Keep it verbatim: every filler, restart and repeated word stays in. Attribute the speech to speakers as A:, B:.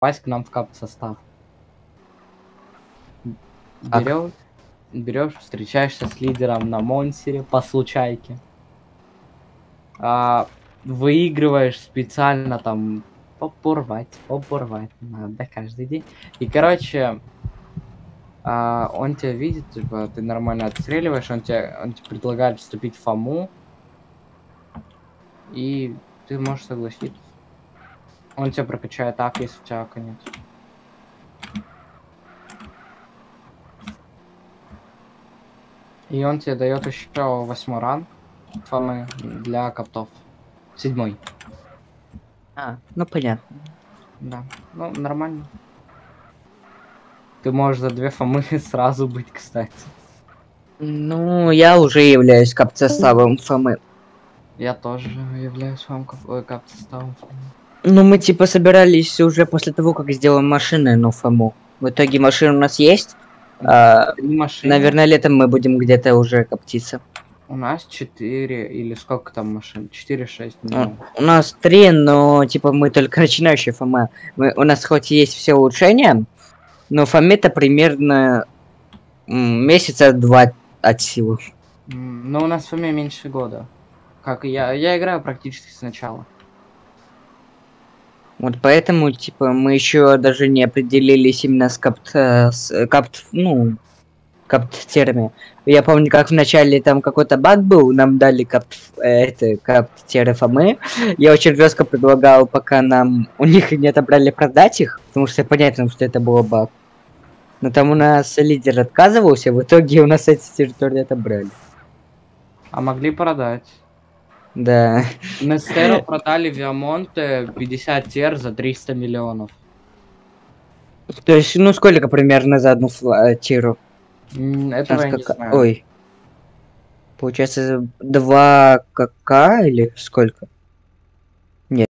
A: попасть к нам в кап состав.
B: А
A: Берешь, берешь, встречаешься с лидером на Монсере по случайке. А, выигрываешь специально там попорвать, попорвать надо каждый день. И, короче, а, он тебя видит, типа, ты нормально отстреливаешь, он тебе, он тебе предлагает вступить в ФАМу, и ты можешь согласиться. Он тебя прокачает так, если у тебя ака нет. И он тебе дает еще восьмой ранг ФАМы для коптов. Седьмой.
B: А, ну понятно.
A: Да. Ну, нормально. Ты можешь за две ФАМы сразу быть, кстати.
B: Ну, я уже являюсь кап-составом ФМы.
A: Я тоже являюсь фам кап-составом.
B: Ну, мы типа собирались уже после того, как сделаем машины, ну, ФМу. В итоге машина у нас есть. А,
A: Машины.
B: наверное, летом мы будем где-то уже коптиться.
A: У нас четыре или сколько там машин? четыре-шесть.
B: У, у нас три, но типа мы только начинающие ФМ. Мы, у нас хоть и есть все улучшения, но ФМ-то примерно м, месяца два от силы.
A: Но у нас в ФАМе меньше года. Как и я. Я играю практически сначала.
B: Вот поэтому, типа, мы еще даже не определились именно с капт... с капт... ну, каптерами. Я помню, как в начале там какой-то баг был, нам дали капт... это, каптеры ФАМы. Я очень жестко предлагал, пока нам у них не отобрали, продать их, потому что понятно, что это был баг. Но там у нас лидер отказывался, в итоге у нас эти территории отобрали.
A: А могли продать.
B: Да.
A: Нестеру продали Виамонте пятьдесят тер за триста миллионов.
B: То есть, ну сколько примерно за одну тиру?
A: Этого я не
B: как...
A: знаю.
B: Ой. Получается, два КК или сколько? Нет.